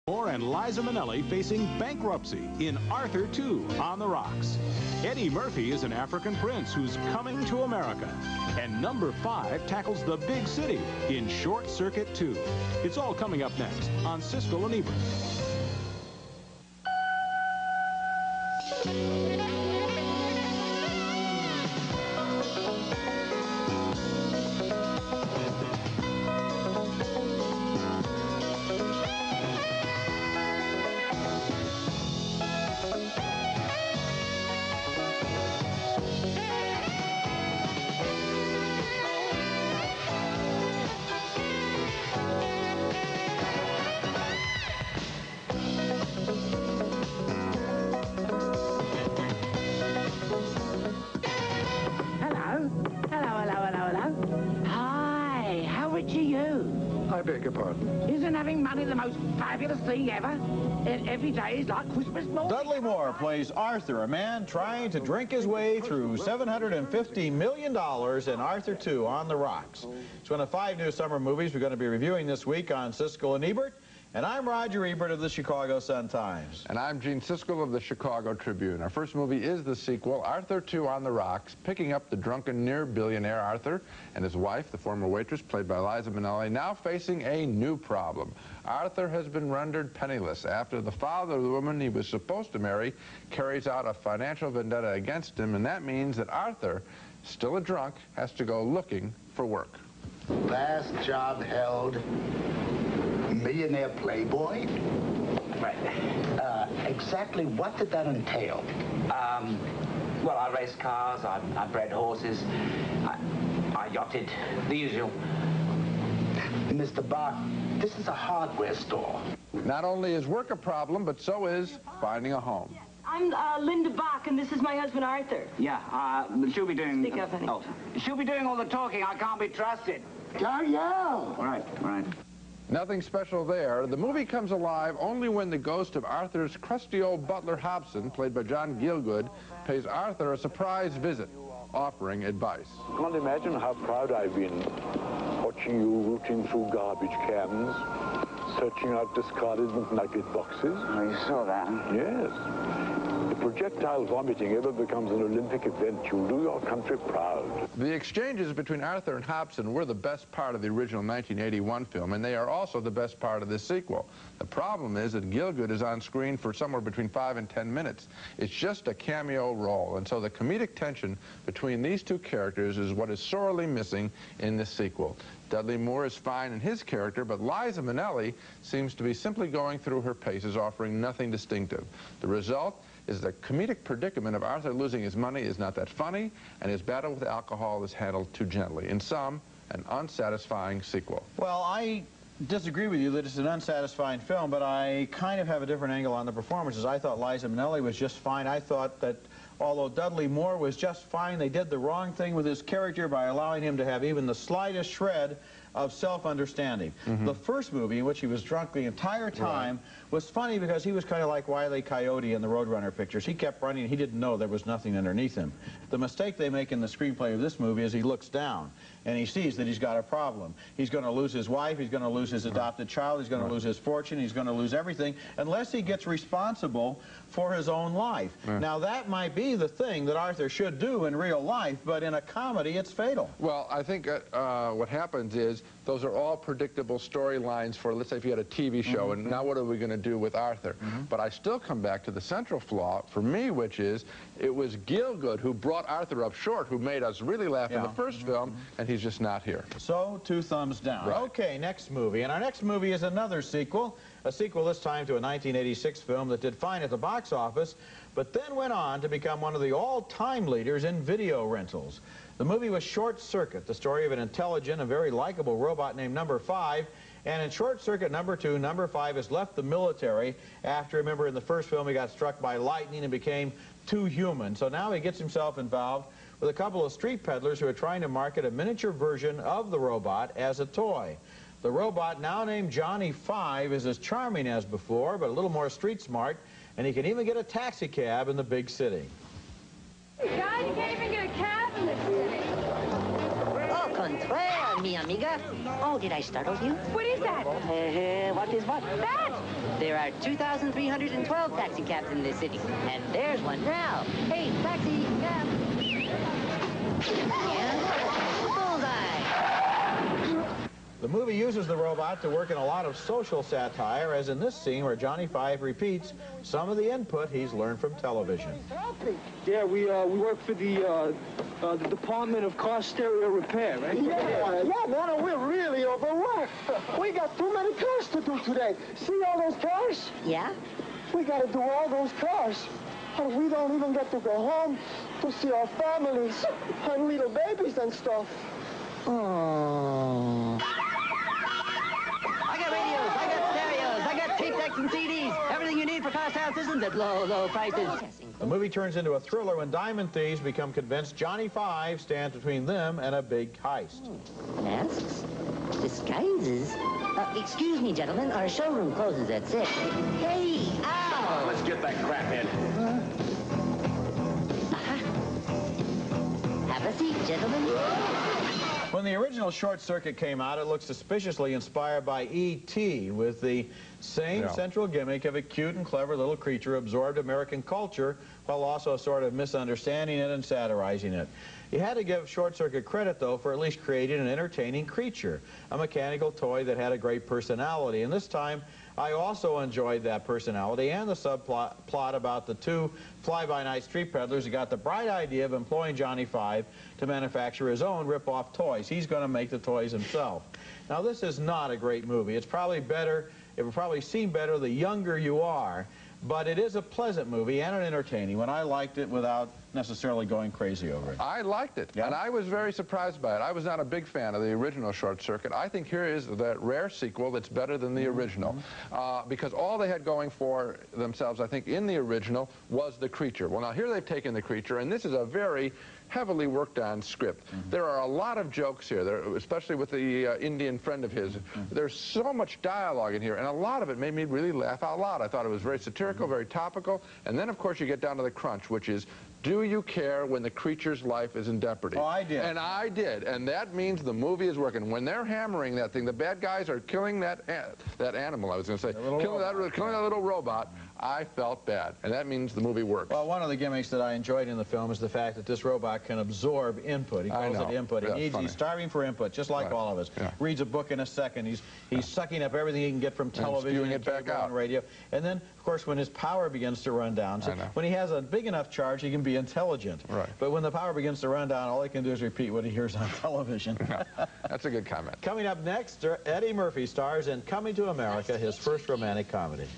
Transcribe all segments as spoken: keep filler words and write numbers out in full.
Moore and Liza Minnelli facing bankruptcy in Arthur two on the Rocks. Eddie Murphy is an African prince who's coming to America. And number five tackles the big city in Short Circuit two. It's all coming up next on Siskel and Ebert. I beg your pardon? Isn't having money the most fabulous thing ever? E- Every day is like Christmas morning. Dudley Moore plays Arthur, a man trying to drink his way through seven hundred fifty million dollars in Arthur two on the Rocks. It's one of five new summer movies we're going to be reviewing this week on Siskel and Ebert. And I'm Roger Ebert of the Chicago Sun-Times. And I'm Gene Siskel of the Chicago Tribune. Our first movie is the sequel, Arthur two on the Rocks, picking up the drunken near-billionaire Arthur and his wife, the former waitress, played by Liza Minnelli, now facing a new problem. Arthur has been rendered penniless after the father of the woman he was supposed to marry carries out a financial vendetta against him, and that means that Arthur, still a drunk, has to go looking for work. Last job held, millionaire playboy? Right. Uh, exactly what did that entail? Um, well, I raced cars, I, I bred horses, I, I yachted, the usual. Mister Bach, this is a hardware store. Not only is work a problem, but so is finding a home. I'm uh, Linda Bach, and this is my husband, Arthur. Yeah, uh, she'll be doing... Speak up, honey. Oh, she'll be doing all the talking. I can't be trusted. Go yell! All right, all right. Nothing special there. The movie comes alive only when the ghost of Arthur's crusty old butler Hobson, played by John Gielgud, pays Arthur a surprise visit, offering advice. You can't imagine how proud I've been watching you rooting through garbage cans, searching out discarded nugget boxes. Oh, you saw that? Yes. If projectile vomiting ever becomes an Olympic event, you'll do your country proud. The exchanges between Arthur and Hobson were the best part of the original nineteen eighty-one film, and they are also the best part of this sequel. The problem is that Gielgud is on screen for somewhere between five and ten minutes. It's just a cameo role, and so the comedic tension between these two characters is what is sorely missing in this sequel. Dudley Moore is fine in his character, but Liza Minnelli seems to be simply going through her paces, offering nothing distinctive. The result is the comedic predicament of Arthur losing his money is not that funny, and his battle with alcohol is handled too gently. In sum, an unsatisfying sequel. Well, I disagree with you that it's an unsatisfying film, but I kind of have a different angle on the performances. I thought Liza Minnelli was just fine. I thought that although Dudley Moore was just fine, they did the wrong thing with his character by allowing him to have even the slightest shred of self-understanding. Mm-hmm. The first movie, in which he was drunk the entire time, right, was funny because he was kind of like Wile E. Coyote in the Roadrunner pictures. He kept running. He didn't know there was nothing underneath him. The mistake they make in the screenplay of this movie is he looks down, and he sees that he's got a problem. He's going to lose his wife. He's going to lose his adopted child. He's going to lose his fortune. He's going to lose everything unless he gets responsible for his own life. Yeah. Now, that might be the thing that Arthur should do in real life, but in a comedy, it's fatal. Well, I think uh, uh, what happens is those are all predictable storylines for, let's say, if you had a T V show, mm-hmm, and now what are we going to do with Arthur? Mm-hmm. But I still come back to the central flaw for me, which is it was Gielgud who brought Arthur up short, who made us really laugh, yeah, in the first, mm-hmm, film, and he's just not here. So, two thumbs down. Right. Okay, next movie. And our next movie is another sequel, a sequel this time to a nineteen eighty-six film that did fine at the box office, but then went on to become one of the all-time leaders in video rentals. The movie was Short Circuit, the story of an intelligent and very likable robot named Number Five. And in Short Circuit Number Two, Number Five has left the military after, remember, in the first film he got struck by lightning and became too human. So now he gets himself involved with a couple of street peddlers who are trying to market a miniature version of the robot as a toy. The robot, now named Johnny Five, is as charming as before, but a little more street smart, and he can even get a taxi cab in the big city. Hey, guys, you can't even get a cab in this city. Au contraire, mi amiga. Oh, did I startle you? What is that? Uh, what is what? That! There are are two thousand three hundred twelve taxi cabs in this city. And there's one now. Hey, taxi cab. And bullseye. The movie uses the robot to work in a lot of social satire, as in this scene where Johnny Five repeats some of the input he's learned from television. Yeah, we uh, we work for the uh, uh, the Department of Car Stereo Repair, right? Yeah, yeah, man, we're really overworked. We got too many cars to do today. See all those cars? Yeah? We got to do all those cars. And we don't even get to go home to see our families and little babies and stuff. Oh. I got radios, I got stereos, I got tape decks and C Ds. Everything you need for car sound systems at low, low prices. The movie turns into a thriller when diamond thieves become convinced Johnny Five stands between them and a big heist. Masks? Disguises? Uh, excuse me, gentlemen, our showroom closes at six. Hey, ow! Let's get that crap in. Uh-huh. Have a seat, gentlemen. When the original Short Circuit came out, it looked suspiciously inspired by E T, with the same Yeah. central gimmick of a cute and clever little creature absorbed American culture while also sort of misunderstanding it and satirizing it. You had to give Short Circuit credit, though, for at least creating an entertaining creature, a mechanical toy that had a great personality. And this time, I also enjoyed that personality and the subplot plot about the two fly-by-night street peddlers who got the bright idea of employing Johnny Five to manufacture his own rip-off toys. He's going to make the toys himself. Now, this is not a great movie. It's probably better, it will probably seem better the younger you are, but it is a pleasant movie and an entertaining one. I liked it without necessarily going crazy over it. I liked it, Yeah? and I was very surprised by it. I was not a big fan of the original Short Circuit. I think here is that rare sequel that's better than the Mm-hmm. original, uh, because all they had going for themselves, I think, in the original was the creature. Well, now here they've taken the creature, and this is a very heavily worked on script. Mm-hmm. There are a lot of jokes here, there, especially with the uh, Indian friend of his. Mm-hmm. There's so much dialogue in here, and a lot of it made me really laugh out loud. I thought it was very satirical, mm-hmm. very topical, and then, of course, you get down to the crunch, which is, do you care when the creature's life is in jeopardy? Oh, I did. And I did, and that means the movie is working. When they're hammering that thing, the bad guys are killing that a that animal, I was going to say, killing that, killing that little robot, I felt bad, and that means the movie works. Well, one of the gimmicks that I enjoyed in the film is the fact that this robot can absorb input. He calls it input. He Yeah, needs, he's starving for input, just like Right. all of us. Yeah. Reads a book in a second. He's he's sucking up everything he can get from television spewing and it back cable out. and radio. And then, of course, when his power begins to run down, so I know. when he has a big enough charge, he can be intelligent. Right. But when the power begins to run down, all he can do is repeat what he hears on television. That's a good comment. Coming up next, Eddie Murphy stars in Coming to America, his first romantic comedy.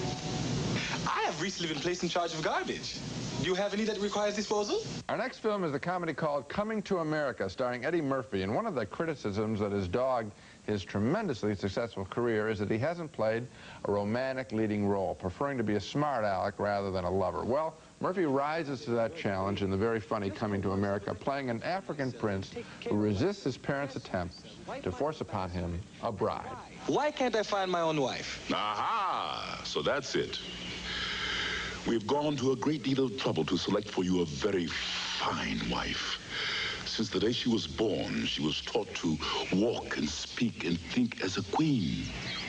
I have recently been placed in charge of garbage. Do you have any that requires disposal? Our next film is the comedy called Coming to America, starring Eddie Murphy. And one of the criticisms that has dogged his tremendously successful career is that he hasn't played a romantic leading role, preferring to be a smart aleck rather than a lover. Well, Murphy rises to that challenge in the very funny Coming to America, playing an African prince who resists his parents' attempts to force upon him a bride. Why can't I find my own wife? Aha! So that's it. We've gone to a great deal of trouble to select for you a very fine wife. Since the day she was born, she was taught to walk and speak and think as a queen.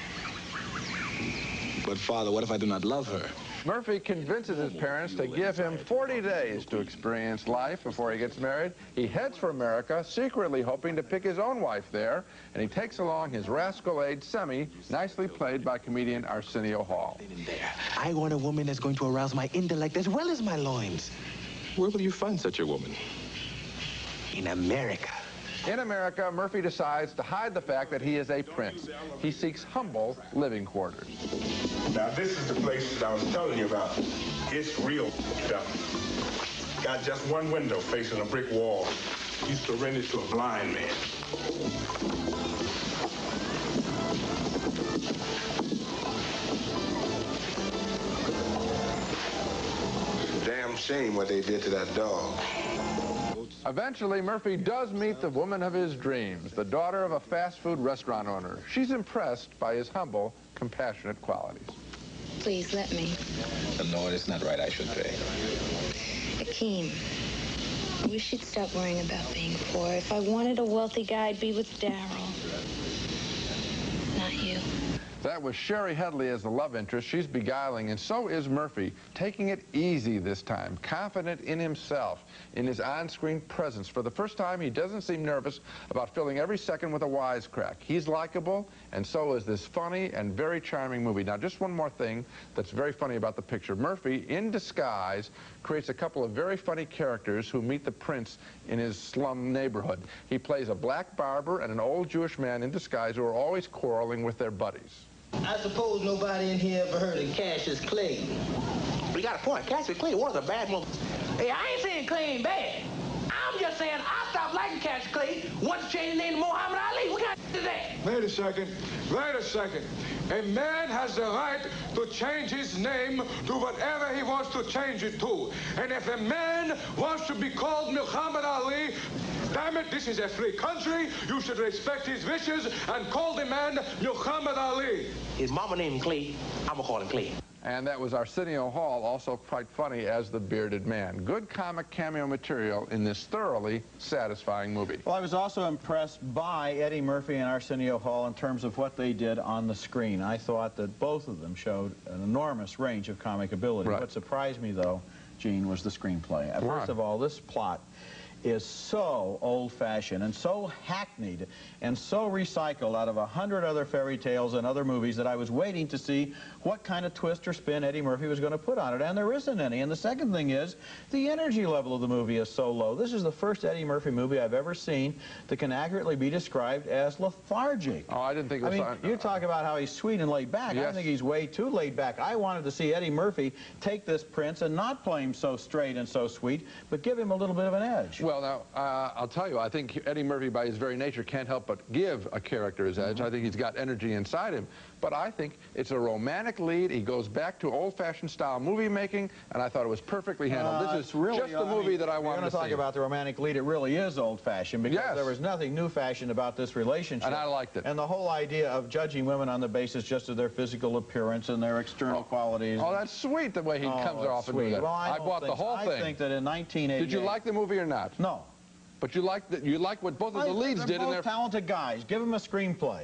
But, Father, what if I do not love her? Murphy convinces his parents to give him forty days to experience life before he gets married. He heads for America, secretly hoping to pick his own wife there, and he takes along his rascal-aide Semi, nicely played by comedian Arsenio Hall. I want a woman that's going to arouse my intellect as well as my loins. Where will you find such a woman? In America. In America, Murphy decides to hide the fact that he is a prince. He seeks humble living quarters. Now, this is the place that I was telling you about. It's real stuff. Got just one window facing a brick wall. Used to rent it to a blind man. Damn shame what they did to that dog. Eventually, Murphy does meet the woman of his dreams, the daughter of a fast food restaurant owner. She's impressed by his humble, compassionate qualities. Please, let me. No, it's not right. I should pay. Akeem, we should stop worrying about being poor. If I wanted a wealthy guy, I'd be with Daryl. Not you. That was Sherry Headley as the love interest. She's beguiling, and so is Murphy, taking it easy this time, confident in himself, in his on-screen presence. For the first time, he doesn't seem nervous about filling every second with a wisecrack. He's likable, and so is this funny and very charming movie. Now, just one more thing that's very funny about the picture. Murphy, in disguise, creates a couple of very funny characters who meet the prince in his slum neighborhood. He plays a black barber and an old Jewish man in disguise who are always quarreling with their buddies. I suppose nobody in here ever heard of Cassius Clay. We got a point. Cassius Clay was a bad movie. Hey, I ain't saying Clay ain't bad. I'm just saying I stopped liking Cassius Clay once he changed his name to Muhammad Ali. What kind of is that? Wait a second. Wait a second. A man has the right to change his name to whatever he wants to change it to. And if a man wants to be called Muhammad Ali, damn it, this is a free country. You should respect his wishes and call the man Muhammad Ali. His mama named him Clay. I'm gonna call him Clay. And that was Arsenio Hall, also quite funny as the bearded man. Good comic cameo material in this thoroughly satisfying movie. Well, I was also impressed by Eddie Murphy and Arsenio Hall in terms of what they did on the screen. I thought that both of them showed an enormous range of comic ability. Right. What surprised me, though, Gene, was the screenplay. Uh, Why? First of all, this plot is so old-fashioned and so hackneyed and so recycled out of a hundred other fairy tales and other movies that I was waiting to see what kind of twist or spin Eddie Murphy was going to put on it, and there isn't any. And the second thing is, the energy level of the movie is so low. This is the first Eddie Murphy movie I've ever seen that can accurately be described as lethargic. Oh, I didn't think it was... I mean, you talk about how he's sweet and laid back. Yes. I think he's way too laid back. I wanted to see Eddie Murphy take this prince and not play him so straight and so sweet, but give him a little bit of an edge. Well, now, uh, I'll tell you, I think Eddie Murphy, by his very nature, can't help but give a character his edge. Mm-hmm. I think he's got energy inside him. But I think it's a romantic lead. He goes back to old-fashioned style movie making, and I thought it was perfectly handled. Uh, this is really, just the I movie mean, that I wanted to see. We're going to talk about the romantic lead. It really is old-fashioned because Yes. there was nothing new-fashioned about this relationship. And I liked it. And the whole idea of judging women on the basis just of their physical appearance and their external Oh. qualities. Oh, that's sweet the way he Oh, comes it's off and sweet. do that. Well, I, I don't bought think the whole so. thing. I think that in nineteen eighty-eight... Did you like the movie or not? No. But you liked the, you liked what both of the I, leads they're did both in their... talented guys. Give them a screenplay.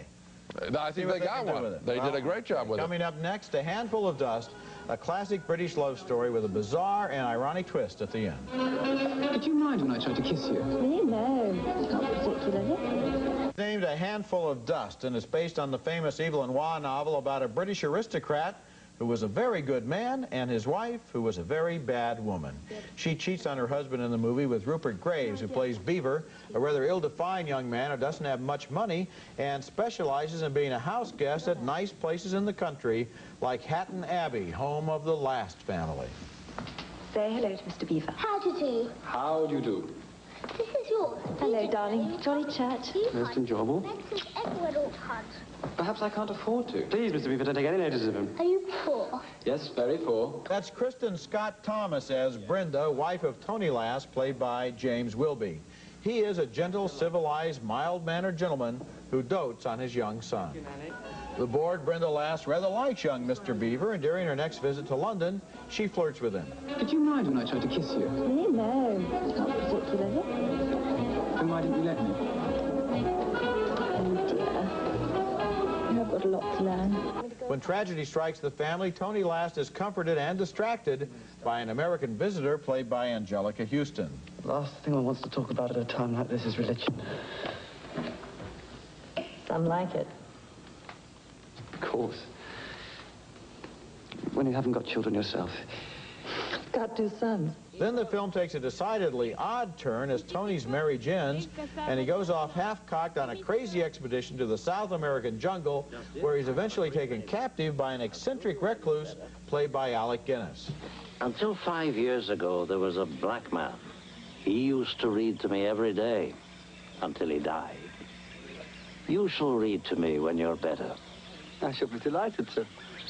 I think they, they got can do one. with it. They Well, did a great job with Coming it. up next, A Handful of Dust, a classic British love story with a bizarre and ironic twist at the end. Did you mind when I tried to kiss you? Me? No, not particularly. It's named A Handful of Dust and is based on the famous Evelyn Waugh novel about a British aristocrat who was a very good man and his wife who was a very bad woman. She cheats on her husband in the movie with Rupert Graves, who plays Beaver, a rather ill-defined young man who doesn't have much money and specializes in being a house guest at nice places in the country like Hatton Abbey, home of the Last family. Say hello to Mister Beaver. How to do? How do you do? This is yours. Hello, darling. Jolly church. Most enjoyable. Edward ought to hunt. Perhaps I can't afford to. Please, Mister Beaver, don't take any notice of him. Are you poor? Yes, very poor. That's Kristen Scott Thomas as Brenda, wife of Tony Lass, played by James Wilby. He is a gentle, civilized, mild-mannered gentleman who dotes on his young son. The bored Brenda Lass rather likes young Mister Beaver, and during her next visit to London, she flirts with him. Did you mind when I tried to kiss you? Me? No, not particularly. Then why didn't you let me? Oh, dear. I've got a lot to learn. When tragedy strikes the family, Tony Lass is comforted and distracted by an American visitor played by Angelica Houston. The last thing one wants to talk about at a time like this is religion. Some like it. Of course. When you haven't got children yourself. Got two sons. Then the film takes a decidedly odd turn as Tony's marriage ends, and he goes off half-cocked on a crazy expedition to the South American jungle, where he's eventually taken captive by an eccentric recluse played by Alec Guinness. Until five years ago, there was a black man. He used to read to me every day until he died. You shall read to me when you're better. I shall be delighted, sir.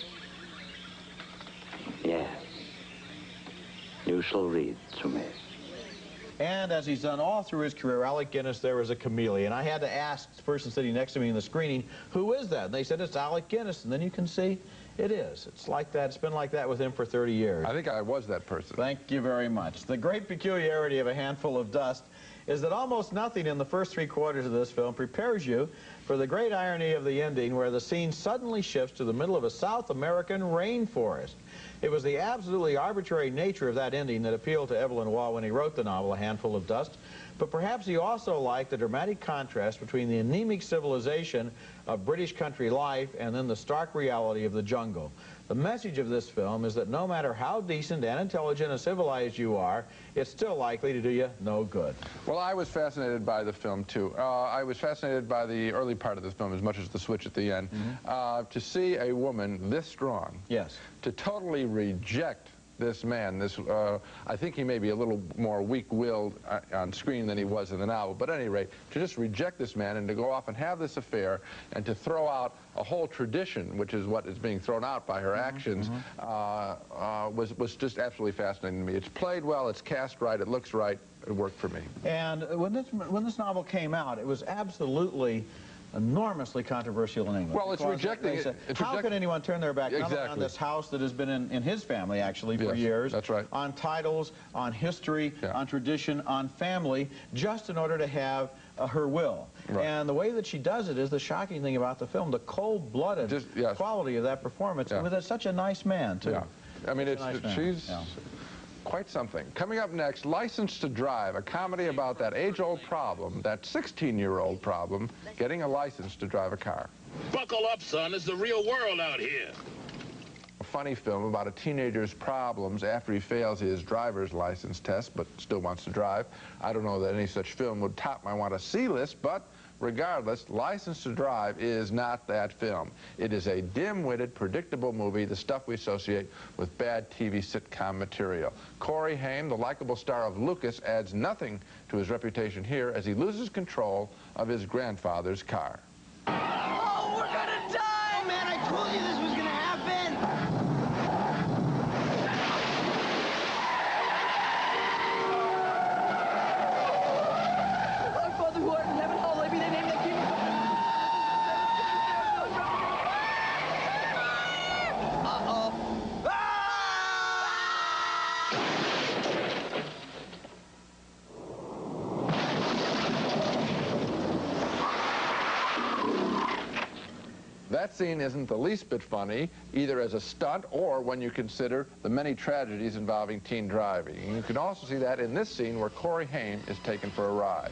Yes. You shall read to me. And as he's done all through his career, Alec Guinness there is a chameleon. I had to ask the person sitting next to me in the screening, who is that? And they said, it's Alec Guinness. And then you can see it is. It's like that. It's been like that with him for thirty years. I think I was that person. Thank you very much. The great peculiarity of A Handful of Dust is that almost nothing in the first three quarters of this film prepares you for the great irony of the ending, where the scene suddenly shifts to the middle of a South American rainforest. It was the absolutely arbitrary nature of that ending that appealed to Evelyn Waugh when he wrote the novel A Handful of Dust, but perhaps he also liked the dramatic contrast between the anemic civilization of British country life and then the stark reality of the jungle. The message of this film is that no matter how decent and intelligent and civilized you are, it's still likely to do you no good. Well, I was fascinated by the film, too. Uh, I was fascinated by the early part of this film as much as the switch at the end. Mm-hmm. uh, to see a woman this strong, yes, to totally reject this man, this, uh, I think he may be a little more weak-willed uh, on screen than he was in the novel, but at any rate, to just reject this man and to go off and have this affair and to throw out a whole tradition, which is what is being thrown out by her mm-hmm, actions, mm-hmm. uh, uh, was, was just absolutely fascinating to me. It's played well, it's cast right, it looks right, it worked for me. And when this, when this novel came out, it was absolutely enormously controversial in England. Well, it's rejecting said, it. It's how reject can anyone turn their back exactly. not on this house that has been in, in his family, actually, for yes, years? That's right. On titles, on history, yeah. on tradition, on family, just in order to have uh, her will. Right. And the way that she does it is the shocking thing about the film, the cold-blooded yes. quality of that performance. Yeah. With such a nice man, too. Yeah. I mean, it's, nice she's... Yeah. Quite something. Coming up next, License to Drive, a comedy about that age-old problem, that sixteen-year-old problem, getting a license to drive a car. Buckle up, son. It's the real world out here. A funny film about a teenager's problems after he fails his driver's license test, but still wants to drive. I don't know that any such film would top my want-to-see list, but regardless, License to Drive is not that film. It is a dim-witted, predictable movie, the stuff we associate with bad T V sitcom material. Corey Haim, the likable star of Lucas, adds nothing to his reputation here as he loses control of his grandfather's car. Oh, we're gonna die! Oh, man, I told you this was gonna happen! That scene isn't the least bit funny, either as a stunt or when you consider the many tragedies involving teen driving. And you can also see that in this scene where Corey Haim is taken for a ride.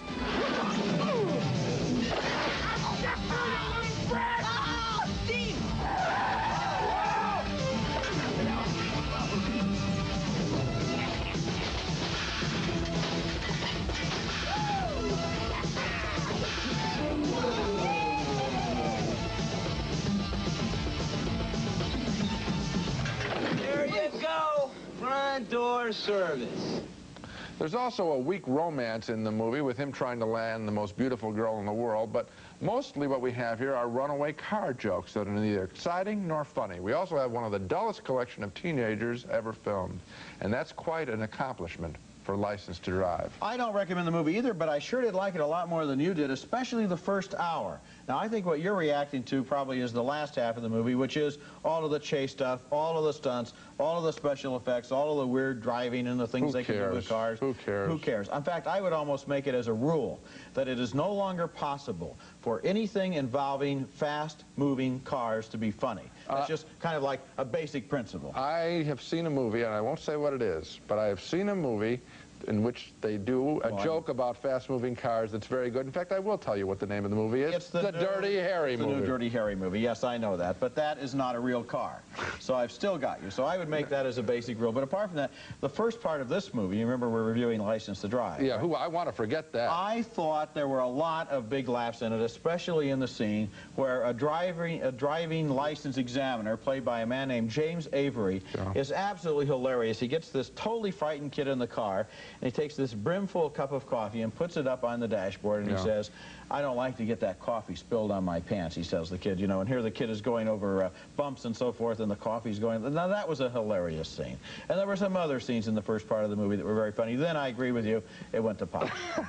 Front door service. There's also a weak romance in the movie with him trying to land the most beautiful girl in the world, but mostly what we have here are runaway car jokes that are neither exciting nor funny. We also have one of the dullest collection of teenagers ever filmed, and that's quite an accomplishment for License to Drive. I don't recommend the movie either, but I sure did like it a lot more than you did, especially the first hour. Now, I think what you're reacting to probably is the last half of the movie, which is all of the chase stuff, all of the stunts, all of the special effects, all of the weird driving and the things Who they cares? can do with cars. Who cares? Who cares? In fact, I would almost make it as a rule that it is no longer possible for anything involving fast-moving cars to be funny. That's uh, just kind of like a basic principle. I have seen a movie, and I won't say what it is, but I have seen a movie in which they do a oh, joke about fast-moving cars that's very good. In fact, I will tell you what the name of the movie is. It's the, the new, Dirty Harry the movie. The new Dirty Harry movie. Yes, I know that. But that is not a real car. So I've still got you. So I would make that as a basic rule. But apart from that, the first part of this movie, you remember we're reviewing License to Drive. Yeah, right? who I want to forget that. I thought there were a lot of big laughs in it, especially in the scene where a driving, a driving license examiner, played by a man named James Avery, yeah. is absolutely hilarious. He gets this totally frightened kid in the car, and he takes this brimful cup of coffee and puts it up on the dashboard, and yeah. he says, I don't like to get that coffee spilled on my pants, he tells the kid, you know, and here the kid is going over uh, bumps and so forth, and the coffee's going. Now, that was a hilarious scene. And there were some other scenes in the first part of the movie that were very funny. Then, I agree with you, it went to pop.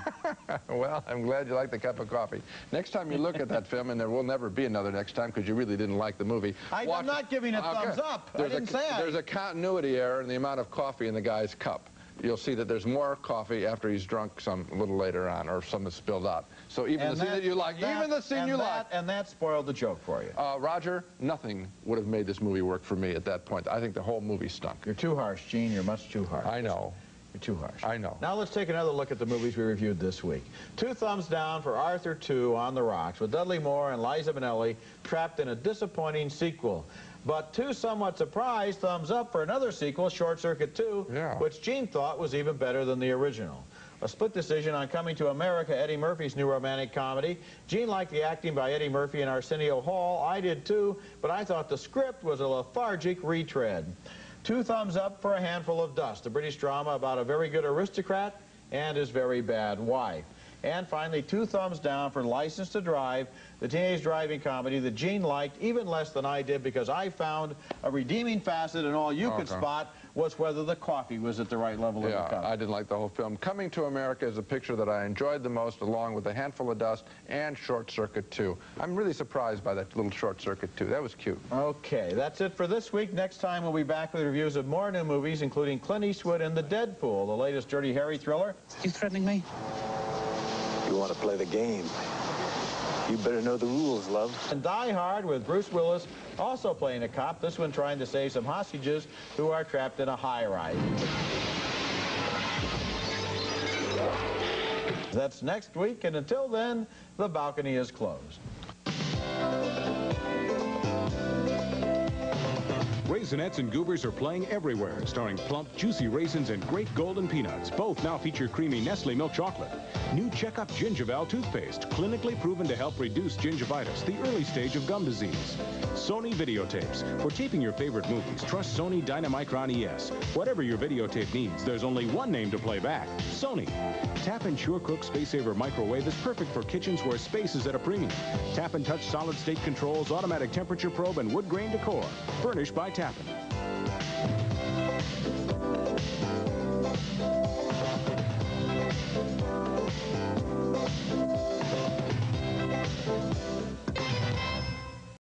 Well, I'm glad you like the cup of coffee. Next time you look at that film, and there will never be another next time because you really didn't like the movie. I, I'm not giving it okay. thumbs up. There's I didn't a, say There's I... a continuity error in the amount of coffee in the guy's cup. you'll see that there's more coffee after he's drunk some a little later on, or some is spilled out. So even And the scene that- that you like, that- even the scene and you that- like. And that spoiled the joke for you. Uh, Roger, nothing would have made this movie work for me at that point. I think the whole movie stunk. You're too harsh, Gene. You're much too harsh. I know. You're too harsh. I know. Now let's take another look at the movies we reviewed this week. Two thumbs down for Arthur two on the Rocks, with Dudley Moore and Liza Minnelli trapped in a disappointing sequel. But two somewhat surprised thumbs up for another sequel, Short Circuit two, Yeah. which Gene thought was even better than the original. A split decision on Coming to America, Eddie Murphy's new romantic comedy. Gene liked the acting by Eddie Murphy and Arsenio Hall. I did too, but I thought the script was a lethargic retread. Two thumbs up for A Handful of Dust, a British drama about a very good aristocrat and his very bad wife. And finally, two thumbs down for License to Drive, the teenage driving comedy that Gene liked even less than I did, because I found a redeeming facet, and all you could Okay. spot was whether the coffee was at the right level of the Yeah, cup. I didn't like the whole film. Coming to America is a picture that I enjoyed the most, along with A Handful of Dust and Short Circuit two. I'm really surprised by that little Short Circuit two. That was cute. Okay, that's it for this week. Next time we'll be back with reviews of more new movies, including Clint Eastwood and The Deadpool, the latest Dirty Harry thriller. You threatening me? You want to play the game? You better know the rules, love. And Die Hard with Bruce Willis also playing a cop, this one trying to save some hostages who are trapped in a high-rise. That's next week, and until then, the balcony is closed. Raisinets and Goobers are playing everywhere, starring plump, juicy raisins and great golden peanuts. Both now feature creamy Nestle milk chocolate. New Checkup Gingival toothpaste, clinically proven to help reduce gingivitis, the early stage of gum disease. Sony videotapes. For taping your favorite movies, trust Sony Dynamicron E S. Whatever your videotape needs, there's only one name to play back: Sony. Tap and Sure Cook Space Saver Microwave is perfect for kitchens where space is at a premium. Tap and Touch solid state controls, automatic temperature probe, and wood grain decor. Furnished by Tappan.